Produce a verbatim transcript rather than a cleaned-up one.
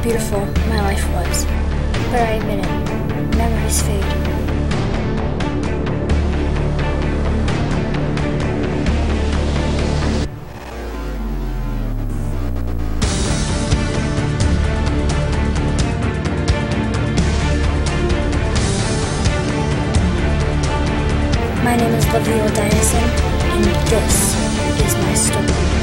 beautiful my life was. But I admit it, memories fade. My name is Laville Dynison, and this is my story.